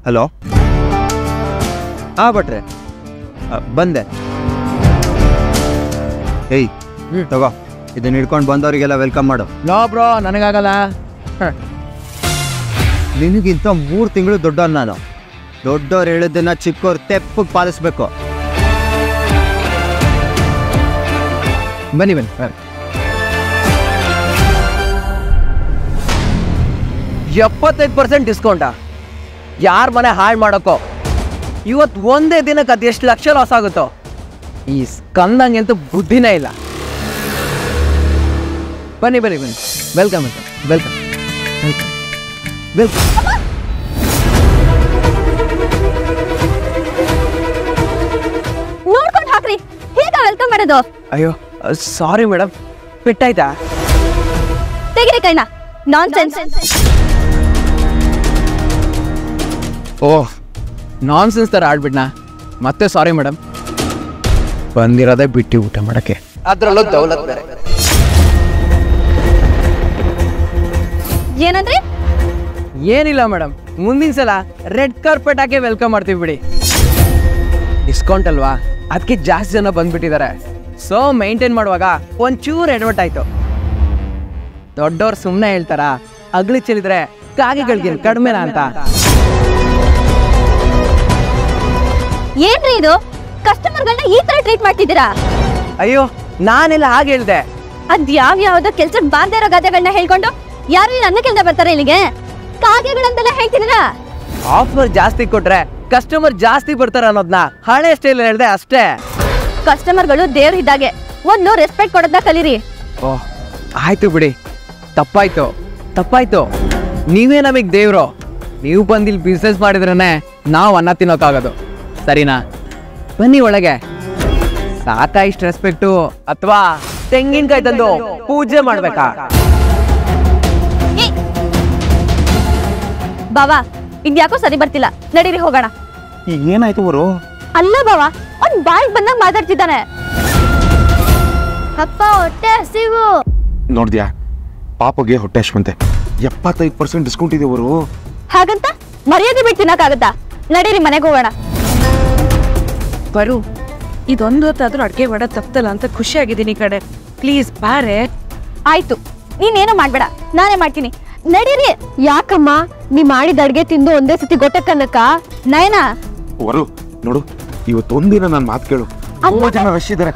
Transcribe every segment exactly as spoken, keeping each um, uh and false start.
Hello ಹಾಂ ಭಟ್ರೆ ಬಂದೆ. ಏಯ್ ಹ್ಞೂ ತಗೋ, ಇದನ್ನ ಹಿಡ್ಕೊಂಡು ಬಂದವರಿಗೆಲ್ಲ ವೆಲ್ಕಮ್ ಮಾಡು. ನೋ ಬ್ರೋ, ನನಗಾಗಲ್ಲ. ನಿನಗಿಂತ ಮೂರು ತಿಂಗಳು ದೊಡ್ಡವನು ನಾನು. ದೊಡ್ಡವ್ರು ಹೇಳಿದ್ದನ್ನ ಚಿಕ್ಕವ್ರು ತೆಪ್ಪಗೆ ಪಾಲಿಸ್ಬೇಕು. ಬನ್ನಿ ಬನ್ನಿ ಬನ್ನಿ. ಎಪ್ಪತ್ತೈದು ಪರ್ಸೆಂಟ್ ಡಿಸ್ಕೌಂಟಾ? ಯಾರ ಮನೆ ಹಾಳು ಮಾಡೋಕ್ಕೋ? ಇವತ್ತು ಒಂದೇ ದಿನಕ್ಕೆ ಅದು ಎಷ್ಟು ಲಕ್ಷ ಲಾಸ್ ಆಗುತ್ತೋ? ಈ ಸ್ಕಂದಂಗೆ ಅಂತೂ ಬುದ್ಧಿನೇ ಇಲ್ಲ. ಬನ್ನಿ ಬನ್ನಿ ಬನ್ನಿ, welcome welcome welcome welcome welcome. ನೋಡ್ಕೊಂಡು ಹಾಕ್ರಿ, ಹೇಗ ವೆಲ್ಕಮ್ ಮಾಡೋದು? ಅಯ್ಯೋ ಸಾರಿ ಮೇಡಮ್, ಪೆಟ್ಟಾಯ್ತಾ? ತೆಗಿರಿ ಕೈನ. ನಾನ್ಸೆನ್ಸ್. ಓಹ್, ನಾನ್ಸೆನ್ಸ್ ಥರ ಆಡ್ಬಿಡ್ನಾ? ಮತ್ತೆ ಸಾರಿ ಮೇಡಮ್. ಬಂದಿರೋದೇ ಬಿಟ್ಟು ಊಟ ಮಾಡೋಕ್ಕೆ, ಅದರಲ್ಲೂ ದೌಲತ್ ಬೇರೆ. ಏನಂದ್ರೆ? ಏನಿಲ್ಲ ಮೇಡಮ್, ಮುಂದಿನ ಸಲ ರೆಡ್ ಕಾರ್ಪೆಟ್ ಹಾಕಿ ವೆಲ್ಕಮ್ ಮಾಡ್ತೀವಿ ಬಿಡಿ. ಡಿಸ್ಕೌಂಟ್ ಅಲ್ವಾ, ಅದಕ್ಕೆ ಜಾಸ್ತಿ ಜನ ಬಂದ್ಬಿಟ್ಟಿದ್ದಾರೆ. ಸೊ ಮೇಂಟೈನ್ ಮಾಡುವಾಗ ಒಂಚೂರು ಎಡವಟ್ ಆಯ್ತು. ದೊಡ್ಡವ್ರು ಸುಮ್ಮನೆ ಹೇಳ್ತಾರ, ಅಗ್ಲಿ ಚೆಲ್ಲಿದ್ರೆ ಕಾಗೆಗಳಿಗೆ ಕಡಿಮೆನಾ ಅಂತ. ಏನ್ರಿ ಇದು? ಕಸ್ಟಮರ್ಗಳನ್ನ ಈ ತರ ಟ್ರೀಟ್ ಮಾಡ್ತಿದ್ದೀರಾ? ಅಯ್ಯೋ, ನಾನೆಲ್ಲ ಹಾಗೆ ಹೇಳ್ದೆ. ಅದ್ ಯಾವ ಯಾವ್ದೋ ಕೆಲ್ಸಕ್ಕೆ ಬಾರ್ದೇ ಇರೋ ಗಾದೆಗಳನ್ನ ಹೇಳ್ಕೊಂಡು ಯಾರು ನನ್ನ ಕೆಲ್ಸ ಬರ್ತಾರೆ ಇಲ್ಲಿಗೆ? ಕಾಗೆಗಳಂತೆಲ್ಲ ಹೇಳ್ತಿದ್ದೀರಾ? ಆಫರ್ ಜಾಸ್ತಿ ಕೊಟ್ರೆ ಕಸ್ಟಮರ್ ಜಾಸ್ತಿ ಬರ್ತಾರ ಅನ್ನೋದನ್ನ ಹಳೆ ಸ್ಟೈಲ್ ಹೇಳ್ದೆ ಅಷ್ಟೇ. ಕಸ್ಟಮರ್ಗಳು ದೇವ್ರ ಇದ್ದಾಗೆ, ಒಂದು ರೆಸ್ಪೆಕ್ಟ್ ಕೊಡೋದನ್ನ ಕಲೀರಿ. ಓಹ್ ಆಯ್ತು ಬಿಡಿ, ತಪ್ಪಾಯ್ತು ತಪ್ಪಾಯ್ತು. ನೀವೇ ನಮಗ್ ದೇವ್ರು. ನೀವು ಬಂದಿಲ್ಲಿ ಬಿಸ್ನೆಸ್ ಮಾಡಿದ್ರೇನೆ ನಾವು ಅನ್ನ ತಿನ್ನೋಕ್ಕಾಗೋದು, ಸರಿನಾ? ಬನ್ನಿ ಒಳಗೆ. ಸಾಕಾ ಇಷ್ಟು ರೆಸ್ಪೆಕ್ಟು, ಅಥವಾ ತೆಂಗಿನಕಾಯಿ ತಂದು ಪೂಜೆ ಮಾಡ್ಬೇಕಾ? ಬಾವಾ, ಇದ್ಯಾಕೋ ಸರಿ ಬರ್ತಿಲ್ಲ, ನಡೀರಿ ಹೋಗೋಣ. ಏನಾಯ್ತು ಅವರು? ಅಲ್ಲ ಬಾವಾ, ಅವ್ನ್ ಬಾಯಿಗೆ ಬಂದಾಗ ಮಾತಾಡ್ತಿದ್ದಾನೆ. ಅಪ್ಪ ಹೊಟ್ಟೆ ಹಸಿವು. ನೋಡ್ದ್ಯಾ, ಪಾಪಗೆ ಹೊಟ್ಟೆ ಹಶ್ವಂತೆ. ಎಪ್ಪತ್ತೈದು ಪರ್ಸೆಂಟ್ ಡಿಸ್ಕೌಂಟ್ ಇದೆ ಅವರು. ಹಾಗಂತ ಮರ್ಯಾದೆ ಬಿಟ್ಟು ತಿನ್ನಕ್ಕಾಗತ್ತಾ? ನಡೀರಿ ಮನೆಗೆ ಹೋಗೋಣ. ಬರು, ಇದೊಂದು ಹೊತ್ತಾದ್ರೂ ಅಡ್ಗೆ ಮಾಡ ತಪ್ಪಲ್ಲ ಅಂತ ಖುಷಿಯಾಗಿದ್ದೀನಿ ಕಡೆ. ಪ್ಲೀಸ್ ಬಾರೆ. ಆಯ್ತು, ನೀನೇನೋ ಮಾಡ್ಬೇಡ, ನಾನೇ ಮಾಡ್ತೀನಿ. ನಡೀರಿ. ಯಾಕಮ್ಮ, ನೀ ಮಾಡಿದ ಅಡ್ಗೆ ತಿಂದು ಒಂದೇ ಸತಿ ಗೊಟ್ಟಕ್ಕನ್ನಕ್ಕ? ನಯನಾ ಅವರು ನೋಡು, ಇವತ್ತೊಂದಿನ ನನ್ನ ಮಾತು ಕೇಳು. ತುಂಬಾ ಜನ ರಶ್ ಇದ್ದಾರೆ.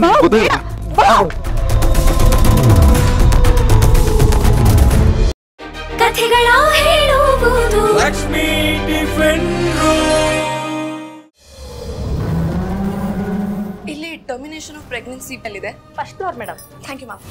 ಕಥೆಗಳ ಹೇಳುವುದು ಲಕ್ಷ್ಮೀ ಟಿಫಿನ್ ರೂಮ್. ಇಲ್ಲಿ ಟರ್ಮಿನೇಷನ್ ಆಫ್ ಪ್ರೆಗ್ನೆನ್ಸಿ ಇದೆ. First floor madam. Thank you ma'am.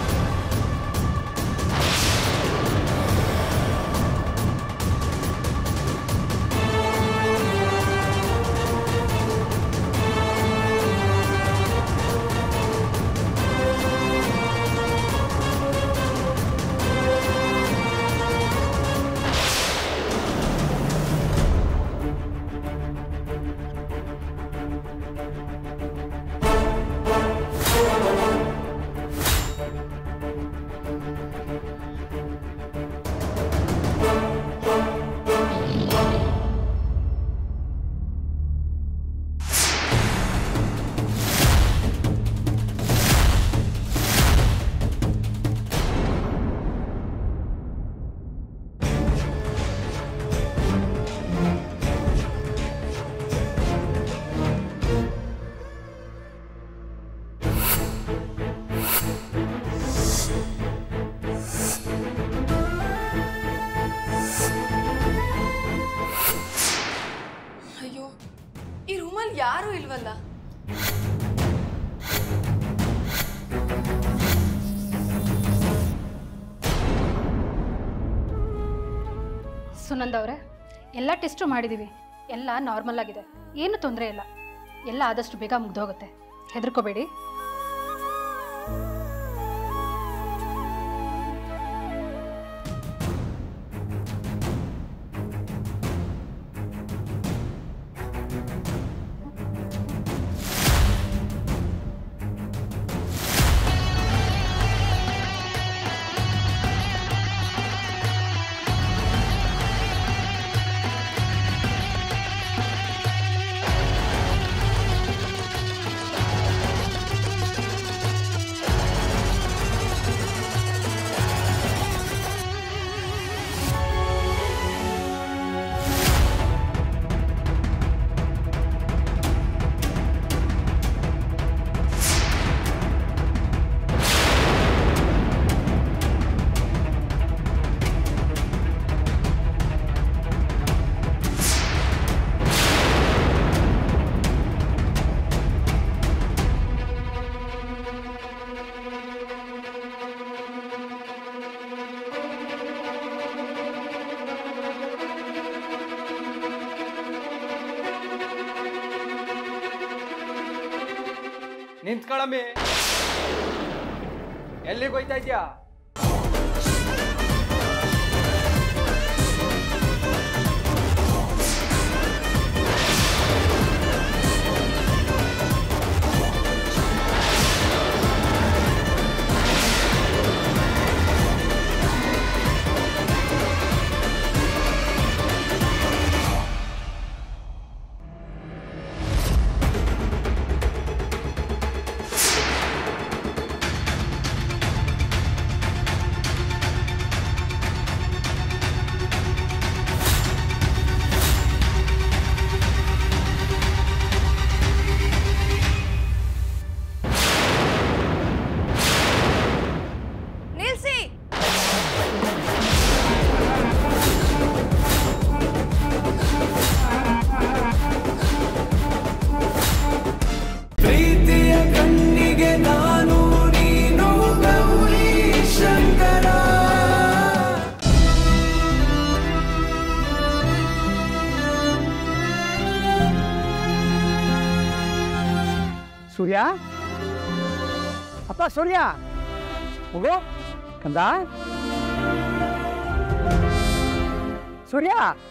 ಅಯ್ಯೋ, ಈ ರೂಮಲ್ಲಿ ಯಾರೂ ಇಲ್ವಲ್ಲ. ಸುನಂದ ಅವರೇ, ಎಲ್ಲ ಟೆಸ್ಟು ಮಾಡಿದ್ದೀವಿ, ಎಲ್ಲ ನಾರ್ಮಲ್ ಆಗಿದೆ, ಏನು ತೊಂದರೆ ಇಲ್ಲ. ಎಲ್ಲ ಆದಷ್ಟು ಬೇಗ ಮುಗ್ದೋಗುತ್ತೆ, ಹೆದರ್ಕೋಬೇಡಿ. ನಿಂತ್ಕೊಳಮ್ಮಿ. ಎಲ್ಲಿಗೆ ಹೋಯ್ತಾ ಇದ್ಯಾ? ಸೂರ್ಯ, ಅಪ್ಪ ಸೂರ್ಯ, ಹೋಗೋ ಕಂದ. ಸೂರ್ಯ,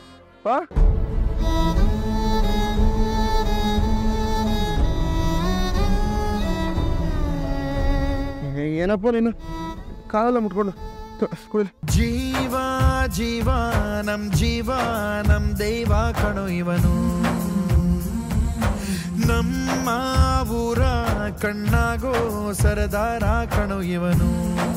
ಏನಪ್ಪ ನೀನು ಕಾಲೆಲ್ಲ ಮುಟ್ಕೊಂಡು ಕುಡಿಲಿ. ಜೀವ ಜೀವ ನಮ್ ಜೀವ ನಮ್ ದೈವ ಕಣೋ ಇವನು, ನಮ್ಮ ಊರ ಕಣ್ಣಾಗೋ ಸರದಾರ ಕಣೋ ಇವನು.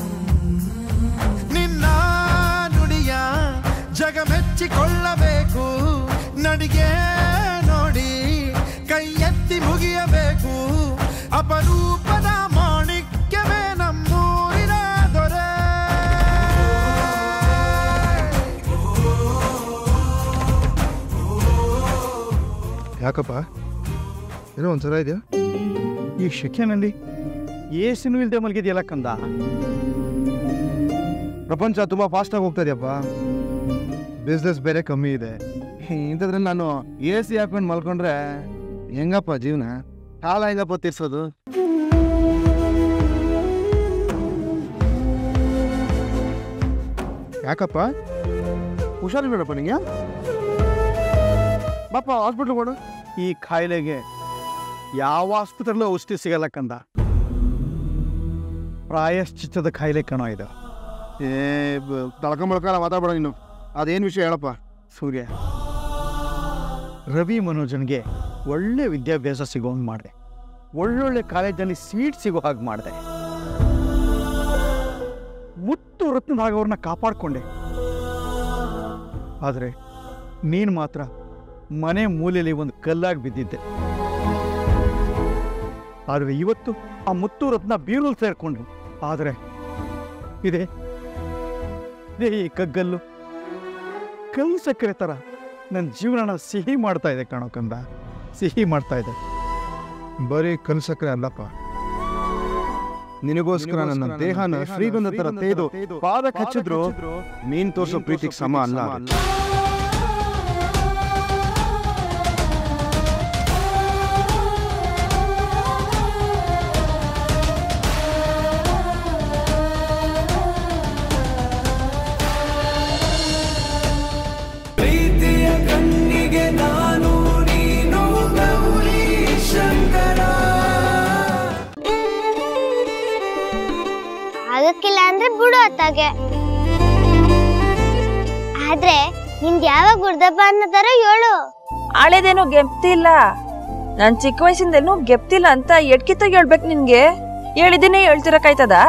ನಿನ್ನ ನುಡಿಯ ಜಗ ಮೆಚ್ಚಿಕೊಳ್ಳಬೇಕು, ನಡಿಗೆ ನೋಡಿ ಕೈ ಎತ್ತಿ ಮುಗಿಯಬೇಕು. ಅಪರೂಪದ ಮಾಣಿಕ್ಯವೇ ನಮ್ಮೂರಿನ ದೊರೆ. ಯಾಕಪ್ಪ ಏನೋ ಒಂದ್ಸಲ ಇದೆಯಾ? ಈ ಶೆಕೆನಲ್ಲಿ ಏಸಿನೂ ಇಲ್ದೆ ಮಲಗಿದೆಯಲ್ಲ ಕಂದ. ಪ್ರಪಂಚ ತುಂಬ ಫಾಸ್ಟಾಗಿ ಹೋಗ್ತಾ ಇದೆಯಪ್ಪ, ಬಿಸ್ನೆಸ್ ಬೇರೆ ಕಮ್ಮಿ ಇದೆ. ಇಂಥದ್ರಲ್ಲಿ ನಾನು ಎ ಸಿ ಹಾಕೊಂಡು ಮಲ್ಕೊಂಡ್ರೆ ಹೆಂಗಪ್ಪ ಜೀವನ? ಕಾಲ ಹೆಂಗಪ್ಪ ತೀರ್ಸೋದು? ಯಾಕಪ್ಪ ಹುಷಾರಿಲ್ಲಪ್ಪ ನಿಂಗೆ? ಬಾಪ ಹಾಸ್ಪಿಟ್ಲ್ ಕೊಡು. ಈ ಕಾಯಿಲೆಗೆ ಯಾವ ಆಸ್ಪತ್ರೆಲ್ಲೂ ಔಷಧಿ ಸಿಗಲ್ಲ ಕಂದ. ಪ್ರಾಯಶ್ಚಿತ್ತದ ಕಾಯಿಲೆ ಕಣೋ ಇದು. ಏ ತಳ್ಕೊಂಬಳ್ಕಲ್ಲ ಮಾತಾಡ್ಬೇಡ ನೀನು. ಅದೇನು ವಿಷಯ ಹೇಳಪ್ಪ. ಸೂರ್ಯ, ರವಿ ಮನೋಜನ್ಗೆ ಒಳ್ಳೆ ವಿದ್ಯಾಭ್ಯಾಸ ಸಿಗೋ ಹಂಗೆ ಮಾಡಿದೆ, ಒಳ್ಳೊಳ್ಳೆ ಕಾಲೇಜಲ್ಲಿ ಸೀಟ್ ಸಿಗೋ ಹಾಗೆ ಮಾಡಿದೆ, ಮುತ್ತು ರತ್ನದಾಗ ಅವ್ರನ್ನ ಕಾಪಾಡಿಕೊಂಡೆ. ಆದರೆ ನೀನು ಮಾತ್ರ ಮನೆ ಮೂಲೆಯಲ್ಲಿ ಒಂದು ಕಲ್ಲಾಗಿ ಬಿದ್ದಿದ್ದೆ. ಆದರೆ ಇವತ್ತು ಆ ಮುತ್ತು ರತ್ನ ಬೀರಲ್ಲಿ ಸೇರಿಕೊಂಡ್ರು. ಆದರೆ ಇದೆ ಇದೇ ಈ ಕಗ್ಗಲ್ಲು ಕಲ್ಲು ಸಕ್ಕರೆ ಥರ ನನ್ನ ಜೀವನನ ಸಿಹಿ ಮಾಡ್ತಾ ಇದೆ ಕಣೋ ಕಂದ, ಸಿಹಿ ಮಾಡ್ತಾ ಇದೆ. ಬರೀ ಕಲ್ಲು ಸಕ್ಕರೆ ಅಲ್ಲಪ್ಪ, ನಿನಗೋಸ್ಕರ ನನ್ನ ದೇಹನ ಶ್ರೀಗಂಧ ಥರ ತೇದು ಪಾದಕ್ಕೆ ಹಚ್ಚಿದ್ರು ನೀನ್ ತೋರಿಸೋ ಪ್ರೀತಿಗೆ ಸಮ ಅಲ್ಲ. ಆಗಕ್ಕಿಲ್ಲ ಅಂದ್ರೆ ಬಿಡು ಅತ್ತಾಗೆ. ಆದ್ರೆ ನಿಂದ್ ಯಾವಾಗ ಗುರ್ದಪ್ಪ ಅನ್ನೋದಾರ ಹೇಳು. ಹಳೇದೇನೋ ಗೆಪ್ತಿಲ್ಲ, ನಾನ್ ಚಿಕ್ಕ ವಯಸ್ಸಿಂದೇನು ಗೆಪ್ತಿಲ್ಲ ಅಂತ ಎಡ್ಕಿತ್ತಾಗ ಹೇಳ್ಬೇಕು ನಿನ್ಗೆ. ಹೇಳಿದ್ದೀನಿ ಹೇಳ್ತಿರಕಾಯ್ತದ?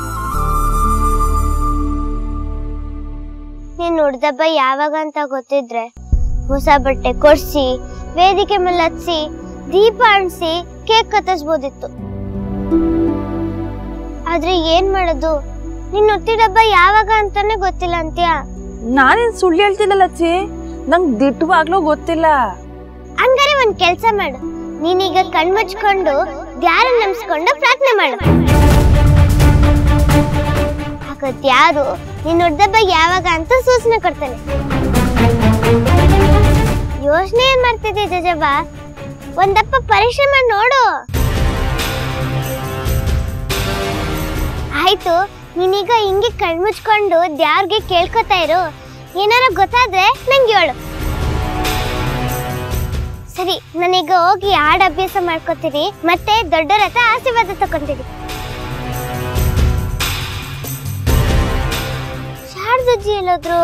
ನೀನ್ ಹುಡ್ದಬ್ಬ ಯಾವಾಗ ಅಂತ ಗೊತ್ತಿದ್ರೆ ಹೊಸ ಬಟ್ಟೆ ಕೊಡ್ಸಿ, ವೇದಿಕೆ ಮೇಲೆ ಹಚ್ಚಿ, ದೀಪ ಅಣಿಸಿ, ಕೇಕ್ ಕತ್ತರಿಸ್ಬೋದಿತ್ತು. ಆದ್ರೆ ಏನ್ ಮಾಡೋದು, ನಿನ್ ಹುಟ್ಟಿದಬ್ಬ ಯಾವಾಗ ಅಂತಾನೆ ಗೊತ್ತಿಲ್ಲ ಅಂತ್ಯ. ನಾನೇನ್ ಸುಳ್ಳು ಹೇಳ್ತಿಲ್ಲ ಲಚ್ಚಿ, ನಂಗ್ ದಿಟ್ಟವಾಗ್ಲೂ ಗೊತ್ತಿಲ್ಲ. ಹಂಗಾರೆ ಒಂದ್ ಕೆಲ್ಸ ಮಾಡು, ನೀನೀಗ ಕಣ್ಮುಚ್ಕೊಂಡು ದ್ಯಾರ ನಮ್ಸ್ಕೊಂಡು ಪ್ರಾರ್ಥನೆ ಮಾಡು. ಆಗತ್ ಯಾರು ನಿನ್ ಹುಡ್ದಬ್ಬ ಯಾವಾಗ ಅಂತ ಸೂಚನೆ ಕೊಡ್ತಾನೆ. ಯೋಚನೆ ಏನ್ ಮಾಡ್ತಿದ್ದೆ ಜಜಬ್ಬ, ಒಂದಪ್ಪ ಪರೀಕ್ಷೆ ಮಾಡಿ ನೋಡು. ಆಯ್ತು, ನೀನೀಗ ಹಿಂಗೆ ಕಣ್ಮುಚ್ಕೊಂಡು ದ್ಯಾವ್ರಿಗೆ ಕೇಳ್ಕೊತಾ ಇರು. ಏನಾರ ಗೊತ್ತಾದ್ರೆ ನಂಗೆ ಹೇಳು. ಸರಿ, ನಾನೀಗ ಹೋಗಿ ಹಾಡು ಅಭ್ಯಾಸ ಮಾಡ್ಕೋತೀನಿ, ಮತ್ತೆ ದೊಡ್ಡರ ಹತ್ರ ಆಶೀರ್ವಾದ ತಕೊಂತೀನಿ. ಶಾರದಜ್ಜಿ ಎಲ್ಲೋದ್ರು?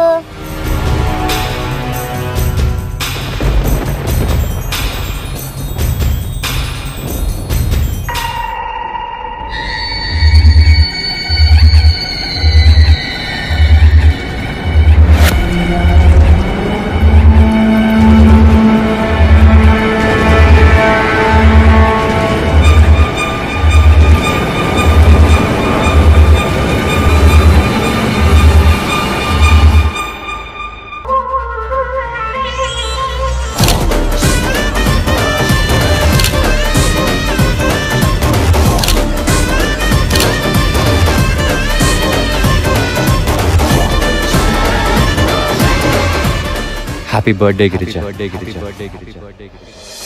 Happy birthday, Girija. Happy birthday, Girija. Happy birthday, Girija.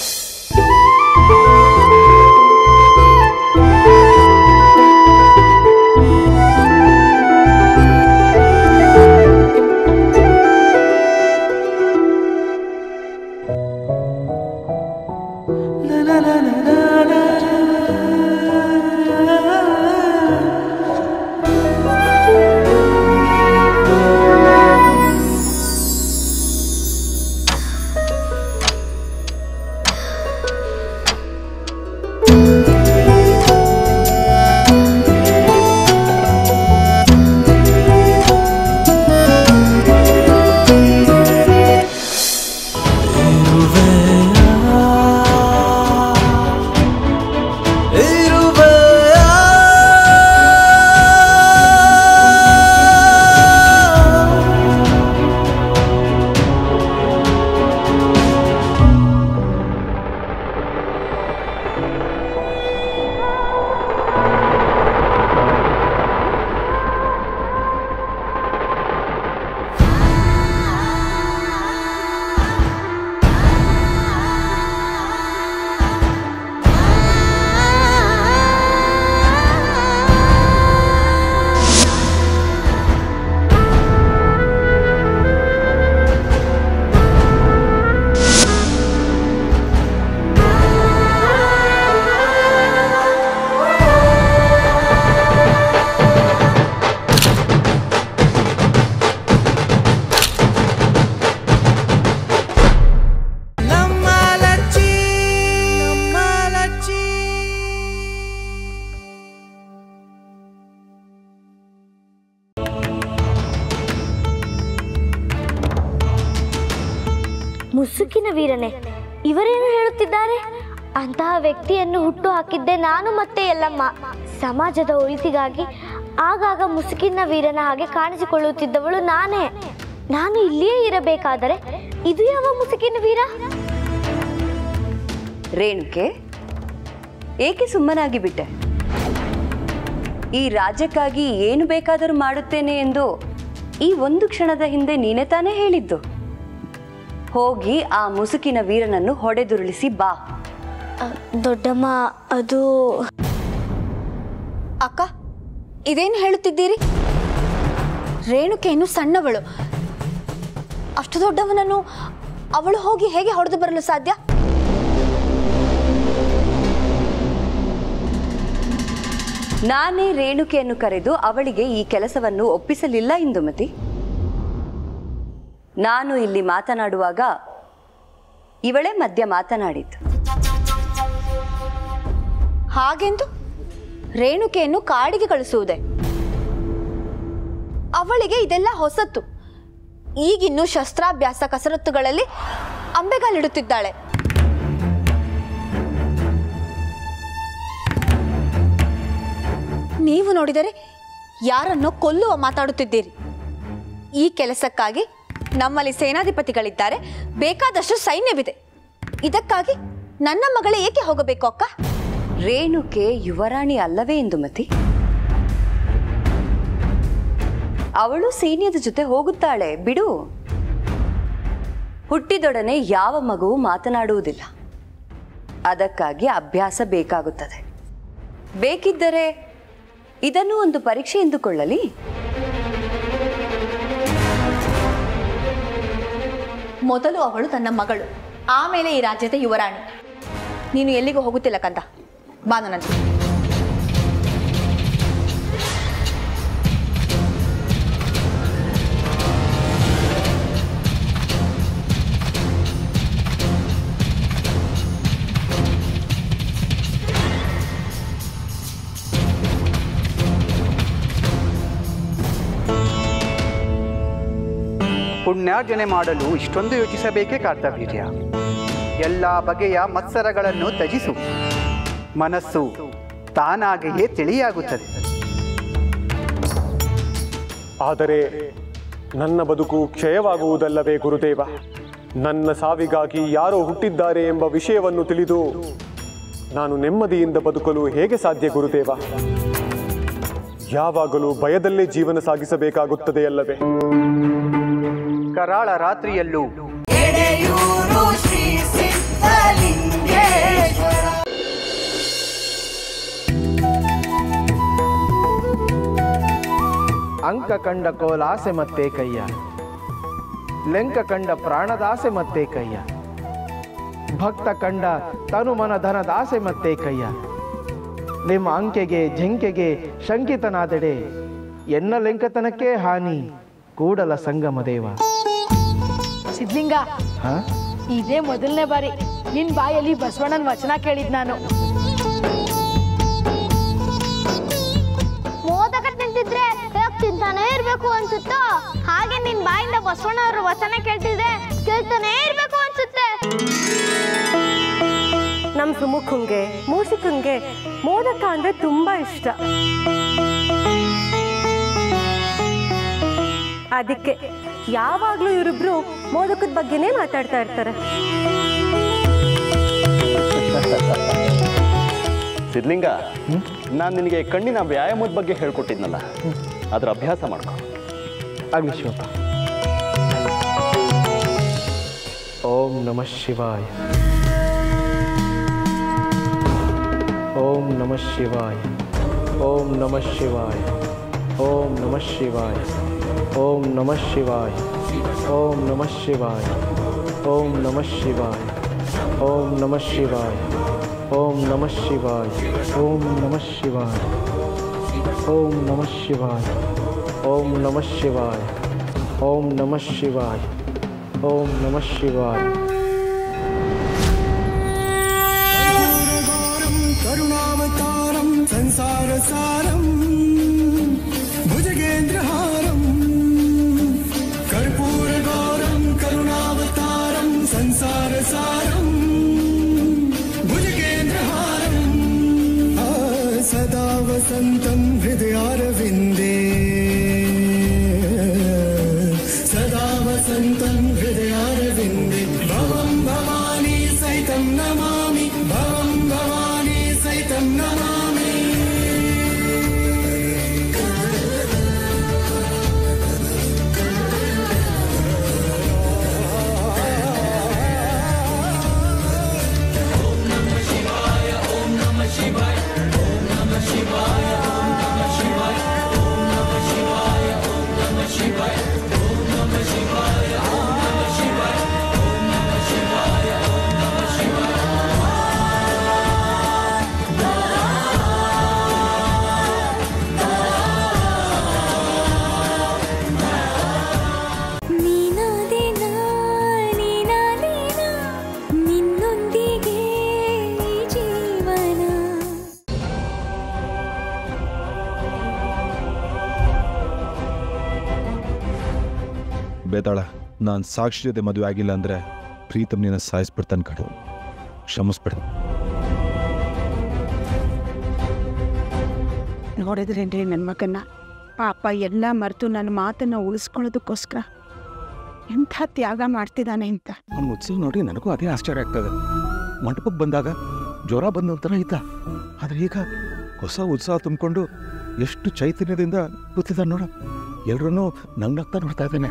ಮುಸುಕಿನ ವೀರನೇ, ಇವರೇನು ಹೇಳುತ್ತಿದ್ದಾರೆ? ಅಂತಹ ವ್ಯಕ್ತಿಯನ್ನು ಹುಟ್ಟು ಹಾಕಿದ್ದೆ ನಾನು ಮತ್ತೆ ಯಲ್ಲಮ್ಮ. ಸಮಾಜದ ಒಳಿತಿಗಾಗಿ ಆಗಾಗ ಮುಸುಕಿನ ವೀರನ ಹಾಗೆ ಕಾಣಿಸಿಕೊಳ್ಳುತ್ತಿದ್ದವಳು ನಾನೇ. ನಾನು ಇಲ್ಲಿಯೇ ಇರಬೇಕಾದರೆ ಇದು ಯಾವ ಮುಸುಕಿನ ವೀರ? ರೇಣುಕೆ, ಏಕೆ ಸುಮ್ಮನಾಗಿ ಬಿಟ್ಟೆ? ಈ ರಾಜ್ಯಕ್ಕಾಗಿ ಏನು ಬೇಕಾದರೂ ಮಾಡುತ್ತೇನೆ ಎಂದು ಈ ಒಂದು ಕ್ಷಣದ ಹಿಂದೆ ನೀನೇ ತಾನೇ ಹೇಳಿದ್ದು. ಹೋಗಿ ಆ ಮುಸುಕಿನ ವೀರನನ್ನು ಹೊಡೆದುರುಳಿಸಿ ಬಾ. ದೊಡ್ಡಮ್ಮ, ಅದು... ಅಕ್ಕ, ಇದೇನು ಹೇಳುತ್ತಿದ್ದೀರಿ? ರೇಣುಕೆಯನ್ನು ಸಣ್ಣವಳು, ಅಷ್ಟು ದೊಡ್ಡವನನ್ನು ಅವಳು ಹೋಗಿ ಹೇಗೆ ಹೊಡೆದು ಬರಲು ಸಾಧ್ಯ? ನಾನೇ ರೇಣುಕೆಯನ್ನು ಕರೆದು ಅವಳಿಗೆ ಈ ಕೆಲಸವನ್ನು ಒಪ್ಪಿಸಲಿಲ್ಲ ಇಂದುಮತಿ. ನಾನು ಇಲ್ಲಿ ಮಾತನಾಡುವಾಗ ಇವಳೇ ಮಧ್ಯ ಮಾತನಾಡಿದ್ದು. ಹಾಗೆಂದು ರೇಣುಕೆಯನ್ನು ಕಾಡಿಗೆ ಕಳಿಸುವುದೇ? ಅವಳಿಗೆ ಇದೆಲ್ಲ ಹೊಸತ್ತು. ಈಗಿನ್ನು ಶಸ್ತ್ರಾಭ್ಯಾಸ ಕಸರತ್ತುಗಳಲ್ಲಿ ಅಂಬೆಗಾಲಿಡುತ್ತಿದ್ದಾಳೆ. ನೀವು ನೋಡಿದರೆ ಯಾರನ್ನೋ ಕೊಲ್ಲುವ ಮಾತಾಡುತ್ತಿದ್ದೀರಿ. ಈ ಕೆಲಸಕ್ಕಾಗಿ ನಮ್ಮಲ್ಲಿ ಸೇನಾಧಿಪತಿಗಳಿದ್ದಾರೆ, ಬೇಕಾದಷ್ಟು ಸೈನ್ಯವಿದೆ. ಇದಕ್ಕಾಗಿ ನನ್ನ ಮಗಳೇ ಏಕೆ ಹೋಗಬೇಕು ಅಕ್ಕ? ರೇಣುಕೆ ಯುವರಾಣಿ ಅಲ್ಲವೇ ಇಂದುಮತಿ? ಅವಳು ಸೈನ್ಯದ ಜೊತೆ ಹೋಗುತ್ತಾಳೆ, ಬಿಡು. ಹುಟ್ಟಿದೊಡನೆ ಯಾವ ಮಗುವು ಮಾತನಾಡುವುದಿಲ್ಲ. ಅದಕ್ಕಾಗಿ ಅಭ್ಯಾಸ ಬೇಕಾಗುತ್ತದೆ. ಬೇಕಿದ್ದರೆ ಇದನ್ನು ಒಂದು ಪರೀಕ್ಷೆ ಎಂದುಕೊಳ್ಳಲಿ. ಮೊದಲು ಅವಳು ತನ್ನ ಮಗಳು, ಆಮೇಲೆ ಈ ರಾಜ್ಯದ ಯುವರಾಣಿ. ನೀನು ಎಲ್ಲಿಗೂ ಹೋಗುತ್ತಿಲ್ಲ ಕಂದ, ಬಾ ನನ್ನ. ಪುಣ್ಯಾರ್ಜನೆ ಮಾಡಲು ಇಷ್ಟೊಂದು ಯೋಚಿಸಬೇಕೇ ಕಾರ್ತವೀರ್ಯ? ಎಲ್ಲ ಬಗೆಯ ಮತ್ಸರಗಳನ್ನು ತ್ಯಜಿಸು. ಮನಸ್ಸು ತಾನಾಗೆಯೇ ತಿಳಿಯಾಗುತ್ತದೆ. ಆದರೆ ನನ್ನ ಬದುಕು ಕ್ಷಯವಾಗುವುದಲ್ಲವೇ ಗುರುದೇವ? ನನ್ನ ಸಾವಿಗಾಗಿ ಯಾರೋ ಹುಟ್ಟಿದ್ದಾರೆ ಎಂಬ ವಿಷಯವನ್ನು ತಿಳಿದು ನಾನು ನೆಮ್ಮದಿಯಿಂದ ಬದುಕಲು ಹೇಗೆ ಸಾಧ್ಯ ಗುರುದೇವ? ಯಾವಾಗಲೂ ಭಯದಲ್ಲೇ ಜೀವನ ಸಾಗಿಸಬೇಕಾಗುತ್ತದೆ ಅಲ್ಲವೇ? ಕರಾಳ ರಾತ್ರಿಯಲ್ಲೂ ಅಂಕ ಕಂಡ ಕೋಲಾಸೆ ಮತ್ತೆ ಕೈಯ, ಲೆಂಕ ಕಂಡ ಪ್ರಾಣದಾಸೆ ಮತ್ತೆ ಕೈಯ, ಭಕ್ತ ಕಂಡ ತನುಮನ ಧನದಾಸೆ ಮತ್ತೆ ಕೈಯ. ನಿಮ್ಮ ಅಂಕೆಗೆ ಝಂಕೆಗೆ ಶಂಕಿತನಾದೆಡೆ ಎನ್ನ ಲೆಂಕತನಕ್ಕೆ ಹಾನಿ ಕೂಡಲ ಸಂಗಮ ದೇವ. ಸಿದ್ಲಿಂಗ, ಇದೇ ಮೊದಲನೇ ಬಾರಿ ನಿನ್ ಬಾಯಲ್ಲಿ ಬಸವಣ್ಣನ ವಚನ ಕೇಳಿದ್ ನಾನು. ಮೋದಕ ತಿಂತಿದ್ರೆ ತಿಂತಾನೆ ಇರ್ಬೇಕು ಅನ್ಸುತ್ತೋ, ಹಾಗೆ ನಿನ್ ಬಾಯಿಂದ ಬಸವಣ್ಣವ್ರ ವಚನ ಕೇಳ್ತಿದ್ರೆ ಕೇಳ್ತಾನೆ ಇರ್ಬೇಕು ಅನ್ಸುತ್ತೆ. ನಮ್ ಸುಮುಖಂಗೆ ಮೂಸಿಕಂಗೆ ಮೋದಕ ಅಂದ್ರೆ ತುಂಬಾ ಇಷ್ಟ. ಅದಕ್ಕೆ ಯಾವಾಗ್ಲೂ ಇವರಿಬ್ರು ಮೋದಕದ ಬಗ್ಗೆನೇ ಮಾತಾಡ್ತಾ ಇರ್ತಾರೆ. ಸಿದ್ಲಿಂಗ, ನಾನು ನಿನಗೆ ಕಣ್ಣಿನ ವ್ಯಾಯಾಮದ ಬಗ್ಗೆ ಹೇಳ್ಕೊಟ್ಟಿದ್ನಲ್ಲ, ಅದರ ಅಭ್ಯಾಸ ಮಾಡ್ಕೊ. ಆಗ್ಲಿ ಶಿವಪ್ಪ. ಓಂ ನಮಃ ಶಿವಾಯ. ಓಂ ನಮಃ ಶಿವಾಯ. ಓಂ ನಮಃ ಶಿವಾಯ. ಓಂ ನಮಃ ಶಿವಾಯ. ಓಂ ನಮಃ ಶಿವಾಯ. ಓಂ ನಮಃ ಶಿವಾಯ. ಓಂ ನಮಃ ಶಿವಾಯ. ಓಂ ನಮಃ ಶಿವಾಯ. ಓಂ ನಮಃ ಶಿವಾಯ. ಓಂ ನಮಃ ಶಿವಾಯ. ಓಂ ನಮಃ ಶಿವಾಯ. ಓಂ ನಮಃ ಶಿವಾಯ. ಓಂ ನಮಃ ಶಿವಾಯ. ಓಂ ನಮಃ ಶಿವಾಯ. ಕರುಣಾವತಾರಂ ಸಂಸಾರ ಸಾರಂ ಭುಜಗೇಂದ್ರಹಾರಂ ಕರ್ಪೂರ ಗೌರಂ ಕರುಣಾವತಾರಂ ಸಂಸಾರ ಸಾರಂ ಭುಜಗೇಂದ್ರಹಾರಂ ಸದಾ ವಸಂತಂ ಹೃದಯಾರವಿಂದೇ ಸದಾ ವಸಂತಂ ಹೃದಯಾರವಿಂದೇ ಭವಂ ಭವಾನಿ ಸಹಿತಂ ನಮಾಮಿ ಭವಂ ಭವಾನಿ ಸಹಿತಂ ನಮಾಮಿ. ಬೇತಾಳ, ನಾನು ಸಾಕ್ಷಿ ಜೊತೆ ಮದುವೆ ಆಗಿಲ್ಲ ಅಂದ್ರೆ ಪ್ರೀತಮ್ ನಿನ್ನ ಸಾಯಿಸ್ಬಿಡ್ತಾನೆ ಕಡು. ಕ್ಷಮಿಸ್ಬಿಡ. ನೋಡಿದ್ರೇನ್ರಿ ನನ್ನ ಮಗನ್ನ ಪಾಪ ಎಲ್ಲ ಮರೆತು ನನ್ನ ಮಾತನ್ನು ಉಳಿಸ್ಕೊಳ್ಳೋದಕ್ಕೋಸ್ಕರ ಎಂಥ ತ್ಯಾಗ ಮಾಡ್ತಿದ್ದಾನೆ ಅಂತ. ಅವ್ನ ಉತ್ಸವ ನೋಡಿ ನನಗೂ ಅದೇ ಆಶ್ಚರ್ಯ ಆಗ್ತದೆ. ಮಂಟಪಕ್ಕೆ ಬಂದಾಗ ಜ್ವರ ಬಂದ ಥರ ಇದ್ದ, ಆದರೆ ಈಗ ಹೊಸ ಉತ್ಸಾಹ ತುಂಬಿಕೊಂಡು ಎಷ್ಟು ಚೈತನ್ಯದಿಂದ ಕೂತಿದ್ದ ನೋಡ. ಎಲ್ಲರನ್ನೂ ನಂಗ್ನಾಗ್ತಾ ನೋಡ್ತಾ ಇದ್ದೇನೆ.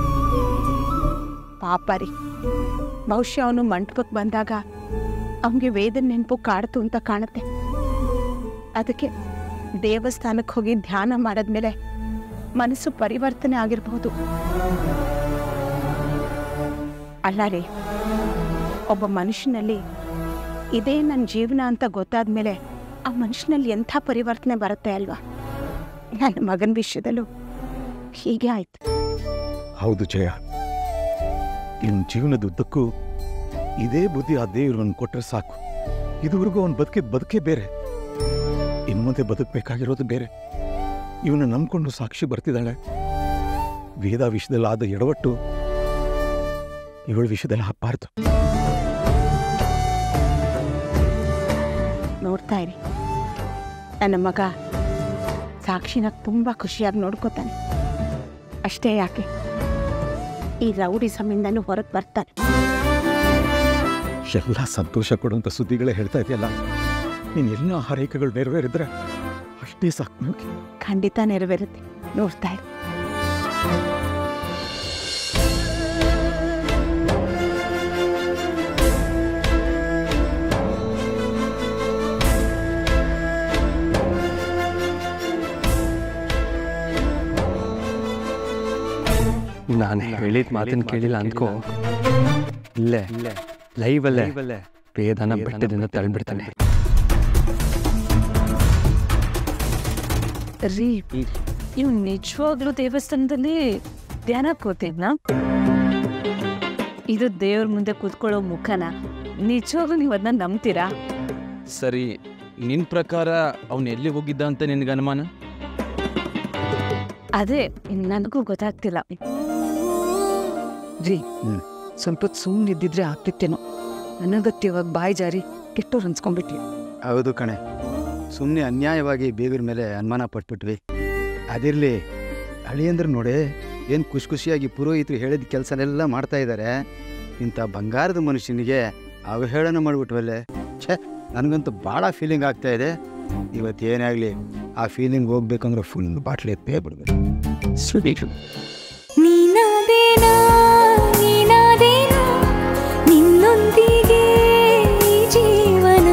ಪಾಪ ರೀ, ಬಹುಶಃ ಅವನು ಮಂಟಪಕ್ಕೆ ಬಂದಾಗ ಅವನಿಗೆ ವೇದನ ನೆನಪು ಕಾಡ್ತು ಅಂತ ಕಾಣುತ್ತೆ. ಅದಕ್ಕೆ ದೇವಸ್ಥಾನಕ್ಕೆ ಹೋಗಿ ಧ್ಯಾನ ಮಾಡಿದ್ಮೇಲೆ ಮನಸ್ಸು ಪರಿವರ್ತನೆ ಆಗಿರಬಹುದು. ಅಲ್ಲ ರೀ, ಒಬ್ಬ ಮನುಷ್ಯನಲ್ಲಿ ಇದೇ ನನ್ನ ಜೀವನ ಅಂತ ಗೊತ್ತಾದ ಮೇಲೆ ಆ ಮನುಷ್ಯನಲ್ಲಿ ಎಂಥ ಪರಿವರ್ತನೆ ಬರುತ್ತೆ ಅಲ್ವಾ? ನನ್ನ ಮಗನ ವಿಷಯದಲ್ಲೂ ಹೀಗೆ ಆಯ್ತು. ಹೌದು ಜಯ, ಇವನ ಜೀವನದ ಉದ್ದಕ್ಕೂ ಇದೇ ಬುದ್ಧಿ ಆ ದೇವ್ರನ್ನ ಕೊಟ್ಟರೆ ಸಾಕು. ಇದುವರೆಗೂ ಅವನು ಬದುಕಿದ ಬದುಕೇ ಬೇರೆ, ಇನ್ನು ಮುಂದೆ ಬದುಕಬೇಕಾಗಿರೋದು ಬೇರೆ. ಇವನ್ನ ನಂಬ್ಕೊಂಡು ಸಾಕ್ಷಿ ಬರ್ತಿದ್ದಾಳೆ. ವೇದ ವಿಷಯದಲ್ಲಿ ಆದ ಎಡವಟ್ಟು ಇವಳ ವಿಷಯದಲ್ಲಿ ಹಬ್ಬಾರ್ದು. ನೋಡ್ತಾ ಇರಿ, ನನ್ನ ಮಗ ಸಾಕ್ಷಿನ ತುಂಬ ಖುಷಿಯಾಗಿ ನೋಡ್ಕೋತಾನೆ. ಅಷ್ಟೇ ಯಾಕೆ, ಈ ರೌಡಿಸಮಿಂದನೂ ಹೊರಗೆ ಬರ್ತಾನೆ. ಎಲ್ಲ ಸಂತೋಷ ಕೊಡುವಂಥ ಸುದ್ದಿಗಳೇ ಹೇಳ್ತಾ ಇದೆಯಲ್ಲ. ನೀನು ಎಲ್ಲ ಹಾರೈಕೆಗಳು ನೆರವೇರಿದ್ರೆ ಅಷ್ಟೇ ಸಾಕು. ಖಂಡಿತ ನೆರವೇರುತ್ತೆ, ನೋಡ್ತಾ ಇರಿ. ನಾನು ಹೇಳಿದ ಮಾತನ್ನು ಕೇಳಿಲ್ಲ ಅಂದ್ಕೋ, ಇಲ್ಲೇ ಲೈವಲ್ಲೇ ವೇದನ ಬೆಟ್ಟದಿಂದ ತಳ್ಳಿಬಿಡ್ತಾನೆ. ರೀ, ಇವ್ ನಿಜವಾಗ್ಲೂ ದೇವಸ್ಥಾನದಲ್ಲಿ ಧ್ಯಾನ ಕೂತಿದ್ನ? ಇದು ದೇವ್ರ ಮುಂದೆ ಕೂತ್ಕೊಳ್ಳೋ ಮುಖನ ನಿಜವಾಗ್ಲೂ ನೀವು ಅದನ್ನ ನಂಬ್ತೀರಾ? ಸರಿ, ನಿನ್ ಪ್ರಕಾರ ಅವನು ಎಲ್ಲಿ ಹೋಗಿದ್ದ ಅಂತ ನಿನ್ಗೆ ಅನುಮಾನ? ಅದೇ ನನಗೂ ಗೊತ್ತಾಗ್ತಿಲ್ಲ ರೀ. ಸ್ವಲ್ಪ ಸುಮ್ಮನಿದ್ದಿದ್ರೆ ಆಗ್ತಿತ್ತೇನೋ. ನನಗತ್ಯವಾಗ ಬಾಯಿ ಜಾರಿ ಕೆಟ್ಟೋರು ಅನ್ಸ್ಕೊಂಡ್ಬಿಟ್ವಿ. ಹೌದು ಕಣೆ, ಸುಮ್ಮನೆ ಅನ್ಯಾಯವಾಗಿ ಬೇಗರ ಮೇಲೆ ಅನುಮಾನ ಪಟ್ಬಿಟ್ವಿ. ಅದಿರಲಿ, ಅಳಿಯಂದ್ರೆ ನೋಡಿ ಏನು ಖುಷಿ ಖುಷಿಯಾಗಿ ಪುರೋಹಿತರು ಹೇಳಿದ ಕೆಲಸನೆಲ್ಲ ಮಾಡ್ತಾ ಇದ್ದಾರೆ. ಇಂಥ ಬಂಗಾರದ ಮನುಷ್ಯನಿಗೆ ಅವಹೇಳನ ಮಾಡಿಬಿಟ್ವಲ್ಲೇ. ಛೇ, ನನಗಂತೂ ಭಾಳ ಫೀಲಿಂಗ್ ಆಗ್ತಾ ಇದೆ. ಇವತ್ತೇನೇ ಆಗಲಿ ಆ ಫೀಲಿಂಗ್ ಹೋಗ್ಬೇಕಂದ್ರೆ ಫುಲ್ ಬಾಟ್ಲಿ ಎತ್ತೇ ಬಿಡ್ಬೇಕು. ನೀನಾದೇನಾ ನೀನಾದೇನಾ ನಿನ್ನೊಂದಿಗೆ ಜೀವನ.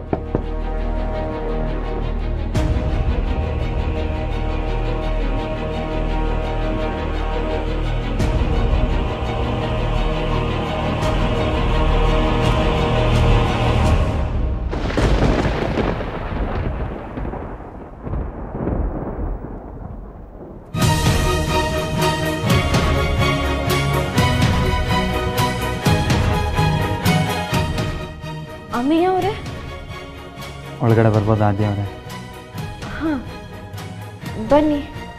ಅಮ್ಮಯ್ಯ ಅವರೇ, ಒಳಗಡೆ ಬರ್ಬೋದು ಆದ್ಯ ಅವರೇ? ಹಾಂ ಬನ್ನಿ.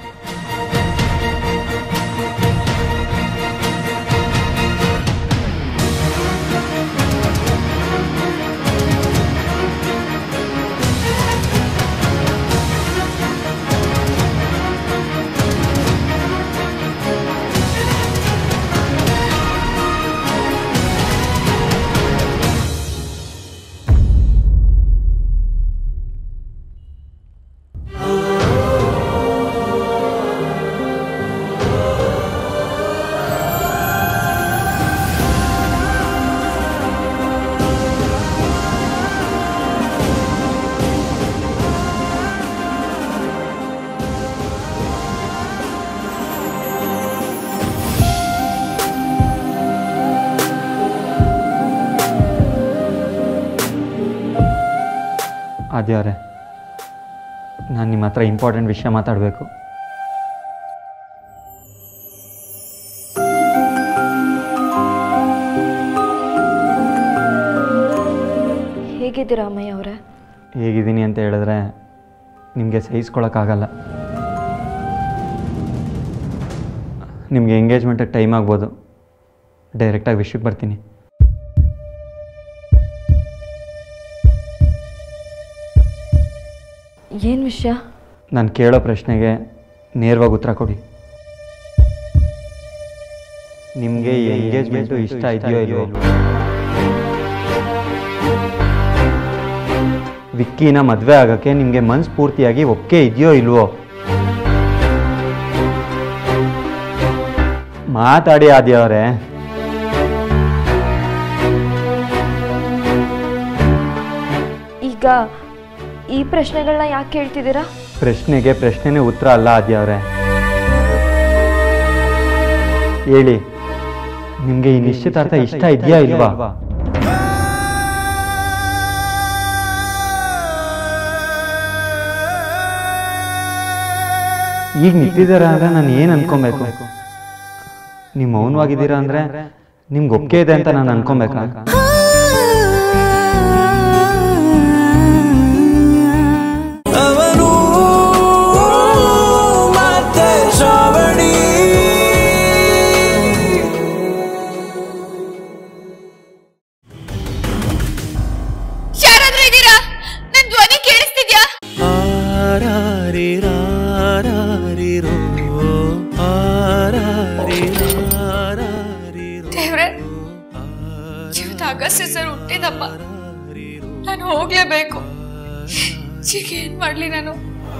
ಆದ್ಯ ಅವರೇ, ನಾನು ನಿಮ್ಮ ಹತ್ರ ಇಂಪಾರ್ಟೆಂಟ್ ವಿಷಯ ಮಾತಾಡಬೇಕು. ಹೇಗಿದ್ದೀರಾ ಅಮ್ಮಯ್ಯ ಅವರೇ? ಹೇಗಿದ್ದೀನಿ ಅಂತ ಹೇಳಿದ್ರೆ ನಿಮಗೆ ಸಹಿಸ್ಕೊಳಕ್ಕಾಗಲ್ಲ. ನಿಮಗೆ ಎಂಗೇಜ್ಮೆಂಟಿಗೆ ಟೈಮ್ ಆಗ್ಬೋದು. ಡೈರೆಕ್ಟಾಗಿ ವಿಷಯಕ್ಕೆ ಬರ್ತೀನಿ. ಏನು ವಿಷಯ? ನಾನು ಕೇಳೋ ಪ್ರಶ್ನೆಗೆ ನೇರವಾಗಿ ಉತ್ತರ ಕೊಡಿ. ನಿಮಗೆ ಈ ಎಂಗೇಜ್ಮೆಂಟು ಇಷ್ಟ ಇದೆಯೋ ಇಲ್ವೋ? ವಿಕ್ಕಿನ ಮದುವೆ ಆಗೋಕ್ಕೆ ನಿಮಗೆ ಮನಸ್ಫೂರ್ತಿಯಾಗಿ ಒಪ್ಪಿಗೆ ಇದೆಯೋ ಇಲ್ವೋ? ಮಾತಾಡಿ ಆದ್ಯ ಅವರೇ. ಈಗ ಈ ಪ್ರಶ್ನೆಗಳನ್ನ ಯಾಕೆ ಕೇಳ್ತಿದ್ದೀರಾ? ಪ್ರಶ್ನೆಗೆ ಪ್ರಶ್ನೆನೇ ಉತ್ತರ ಅಲ್ಲ ಆದ್ಯಾವ್ರೆ. ಹೇಳಿ, ನಿಮಗೆ ಈ ನಿಶ್ಚಿತಾರ್ಥ ಇಷ್ಟ ಇದೆಯಾ ಇಲ್ವಾ? ಈಗ ನಿಂತಿದ್ದೀರಾ ಅಂದ್ರೆ ನಾನು ಏನು ಅನ್ಕೊಬೇಕು? ನೀವು ಮೌನವಾಗಿದ್ದೀರಾ ಅಂದ್ರೆ ನಿಮ್ಗೆ ಒಪ್ಪಿಗೆ ಇದೆ ಅಂತ ನಾನು ಅನ್ಕೊಬೇಕಾ? ಅಗಸ್ತ್ಯ ಸರ್ ಹುಟ್ಟಿದಪ್ಪ, ನಾನು ಹೋಗ್ಲೇಬೇಕು. ಈಗ ಏನ್ ಮಾಡ್ಲಿ ನಾನು?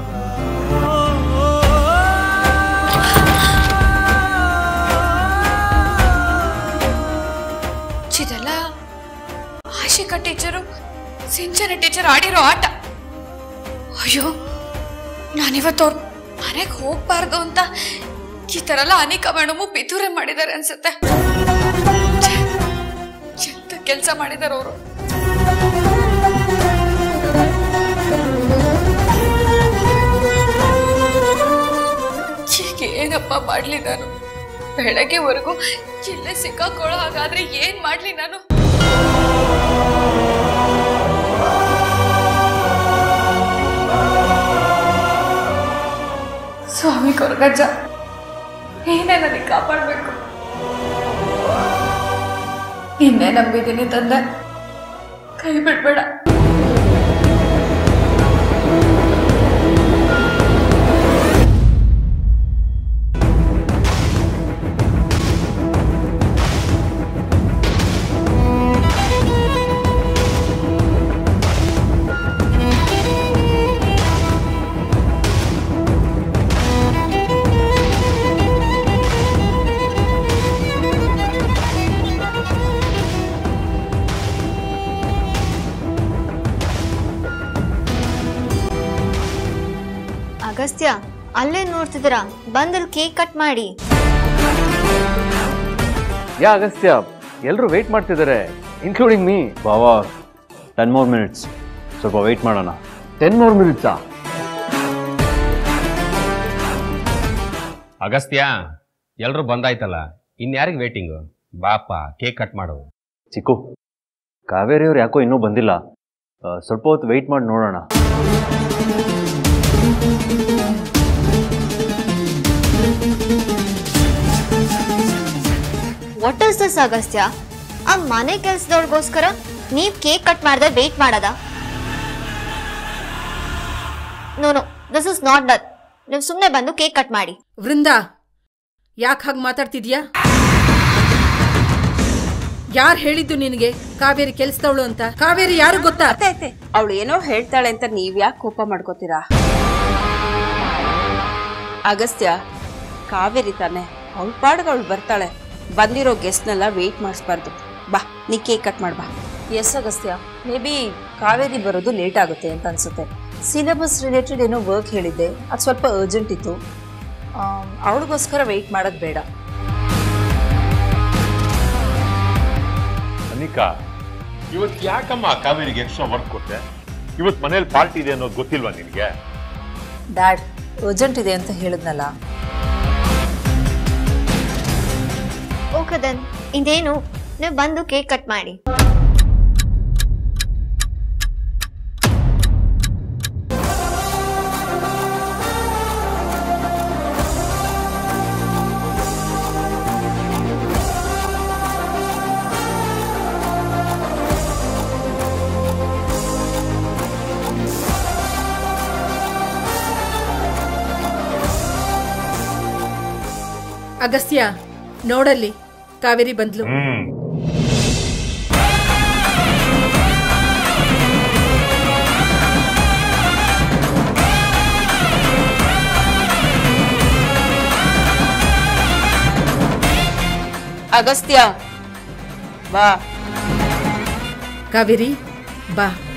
ಇದೆಲ್ಲ ಆಶಿಕಾ ಟೀಚರು ಸಿಂಚನ ಟೀಚರ್ ಆಡಿರೋ ಆಟ. ಅಯ್ಯೋ, ನಾನಿವತ್ತು ಅವ್ರ ಮನೆಗೆ ಹೋಗ್ಬಾರ್ದು ಅಂತ ಈ ತರ ಎಲ್ಲ ಅನಿಕಾ ಮೇಡಮು ಪಿತೂರೆ ಮಾಡಿದ್ದಾರೆ ಅನ್ಸುತ್ತೆ. ಎಂತ ಕೆಲಸ ಮಾಡಿದಾರ ಅವರು. ಈಗ ಏನಪ್ಪ ಮಾಡ್ಲಿ ನಾನು? ಬೆಳಗ್ಗೆವರೆಗೂ ಇಲ್ಲೇ ಸಿಕ್ಕಾಕೊಳ್ಳೋ ಹಾಗಾದ್ರೆ ಏನ್ ಮಾಡ್ಲಿ ನಾನು? ಸ್ವಾಮಿ ಕೊರಗಜ್ಜ, ಏನೇ ನನಗೆ ಕಾಪಾಡ್ಬೇಕು. ಇನ್ನೇ ನಂಬಿದ್ದೀನಿ ತಂದೆ, ಕೈ ಬಿಡ್ಬೇಡ. ಅಗಸ್ತ್ಯ, ಅಲ್ಲೇ ನೋಡ್ತಿದ್ದೀರಾ? ಬಂದಲ್ಲಿ ಕೇಕ್ ಕಟ್ ಮಾಡಿ. ಯಾ ಅಗಸ್ತ್ಯ, ಎಲ್ಲರೂ ವೇಟ್ ಮಾಡ್ತಿದ್ದಾರೆ, ಇನ್ಕ್ಲೂಡಿಂಗ್ ಮೀ. ಬಾವಾ, ಟೆನ್ ಮೋರ್ ಮಿನಿಟ್ಸ್, ಸ್ವಲ್ಪ ವೆಯ್ಟ್ ಮಾಡೋಣ. ಟೆನ್ ಮೋರ್ ಮಿನಿಟ್ಸಾ? ಅಗಸ್ತ್ಯ, ಎಲ್ಲರೂ ಬಂದಾಯ್ತಲ್ಲ, ಇನ್ಯಾರಿಗೆ ವೇಟಿಂಗು? ಬಾಪ, ಕೇಕ್ ಕಟ್ ಮಾಡು. ಚಿಕ್ಕು, ಕಾವೇರಿಯವ್ರು ಯಾಕೋ ಇನ್ನೂ ಬಂದಿಲ್ಲ, ಸ್ವಲ್ಪ ಹೊತ್ತು ವೆಯ್ಟ್ ಮಾಡಿ ನೋಡೋಣ. What is this Agastya? ಆ ಮನೆ ಕೆಲ್ಸದವ್ರಿಗೋಸ್ಕರ ನೀವ್ ಕೇಕ್ ಕಟ್ ಮಾಡ್ದೆ ವೇಟ್ ಮಾಡದ? No no, this is not done. ನೀವು ಸುಮ್ಮನೆ ಬಂದು ಕೇಕ್ ಕಟ್ ಮಾಡಿ. ವೃಂದಾ, ಯಾಕೆ ಹಾಗೆ ಮಾತಾಡ್ತಿದ್ಯಾ? ಯಾರು ಹೇಳಿದ್ದು ನಿನಗೆ ಕಾವೇರಿ ಕೆಲ್ಸದವಳು ಅಂತ? ಕಾವೇರಿ ಯಾರು ಗೊತ್ತಾ? ಅವಳು ಏನೋ ಹೇಳ್ತಾಳೆ ಅಂತ ನೀವ್ ಯಾಕೆ ಕೋಪ ಮಾಡ್ಕೋತೀರಾ? ಅಗಸ್ತ್ಯ, ಕಾವೇರಿ ತಾನೆ, ಅವಳ ಪಾಡ್ಗೆ ಅವಳು ಬರ್ತಾಳೆ. ಬಂದಿರೋ ಗೆಸ್ಟ್ನೆಲ್ಲ ವೇಟ್ ಮಾಡಿಸ್ಬಾರ್ದು. ಬಾ, ನೀ ಕೇಕ್ ಕಟ್ ಮಾಡ್ಬಾ. Yes Agastya, maybe Kaveri ಬರೋದು ಲೇಟ್ ಆಗುತ್ತೆ ಅಂತ ಅನ್ಸುತ್ತೆ. ಸಿಲೆಬಸ್ ರಿಲೇಟೆಡ್ ಏನೋ ವರ್ಕ್ ಹೇಳಿದ್ದೆ, ಅದು ಸ್ವಲ್ಪ ಅರ್ಜೆಂಟ್ ಇತ್ತು. ಅವಳಿಗೋಸ್ಕರ ವೆಯ್ಟ್ ಮಾಡೋದು ಬೇಡ. ಅನಿಕಾ, ಇವತ್ತು ಯಾಕಮ್ಮ ಕಾವೇರಿಗೆ ಎಕ್ಸ್ಟ್ರಾ ವರ್ಕ್ ಕೊಟ್ಟೆ? ಇವತ್ತು ಮನೇಲಿ ಪಾರ್ಟಿ ಇದೆ ಅನ್ನೋದು ಗೊತ್ತಿಲ್ವಾ ನಿನಗೆ? ಡ್ಯಾಡ್, ಅರ್ಜೆಂಟ್ ಇದೆ ಅಂತ ಹೇಳಿದ್ನಲ್ಲ. ಓಕೆ ದೆನ್, ಇದೇನು, ನೀವು ಬಂದು ಕೇಕ್ ಕಟ್ ಮಾಡಿ. ಅಗಸ್ತ್ಯ, ನೋಡಲ್ಲಿ ಕಾವೇರಿ ಬಂದ್ಲು. ಅಗಸ್ತ್ಯ, ಬಾ. ಕಾವೇರಿ, ಬಾ.